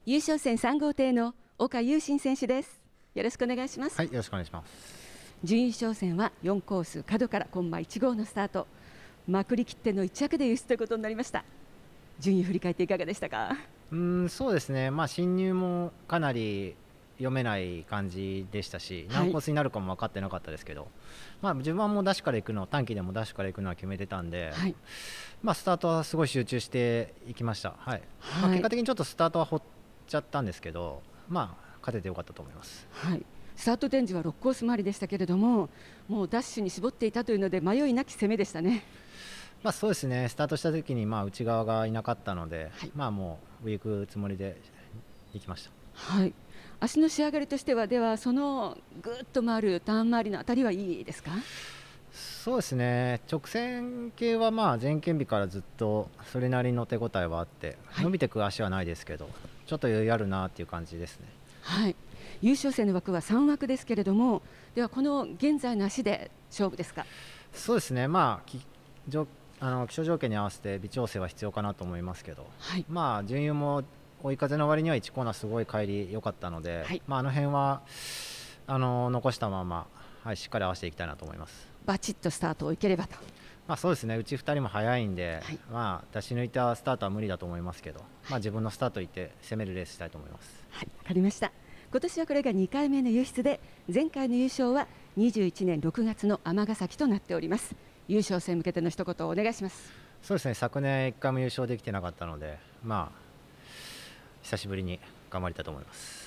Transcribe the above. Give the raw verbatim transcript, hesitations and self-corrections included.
優勝戦さん号艇の岡優心選手です。よろしくお願いします。 はい、よろしくお願いします。 準優勝戦はよんコース角からコンマいち号のスタート、まくりきってのいち着で優勝ということになりました。順位振り返っていかがでしたか？ うーんそうですね、まあ、進入もかなり読めない感じでしたし、何コースになるかも分かってなかったですけど、はい、まあ、自分はもうダッシュから行くの、短期でもダッシュから行くのは決めてたんで、はい、まあ、スタートはすごい集中していきました。はい、はい、まあ、結果的にちょっとスタートはほっちゃったんですけど、まあ、勝ててよかったと思います。 はい、スタート展示はろくコース回りでしたけれども、もうダッシュに絞っていたというので迷いなき攻めでしたね。 まあ、そうですね、スタートした時にまあ内側がいなかったので、はい、まあもう上行くつもりで行きました。 はい、足の仕上がりとしては、ではそのぐっと回るターン周りのあたりはいいですか？ そうですね、直線系はまあ前県日からずっとそれなりの手応えはあって、はい、伸びていく足はないですけど、ちょっと余裕あるなっていう感じですね。 はい、優勝戦の枠はさん枠ですけれども、ではこの現在の足で勝負ですか？ そうですね、まあ、きあの気象条件に合わせて微調整は必要かなと思いますけど、はい、まあ順優も追い風の割にはいちコーナーすごい帰り良かったので、はい、まあ、あの辺はあの残したまま、はい、しっかり合わせていきたいなと思います。 バチッとスタートをいければと。 まあ、そうですね、うちふたりも速いんで、はい、まあ、出し抜いたスタートは無理だと思いますけど、まあ、自分のスタートいって攻めるレースしたいと思います。 はい、分かりました。今年はこれがにかいめの優出で、前回の優勝はにじゅういちねんろくがつの尼崎となっております。優勝戦に向けての一言をお願いします。 そうですね、昨年いっかいも優勝できてなかったので、まあ、久しぶりに頑張りたいと思います。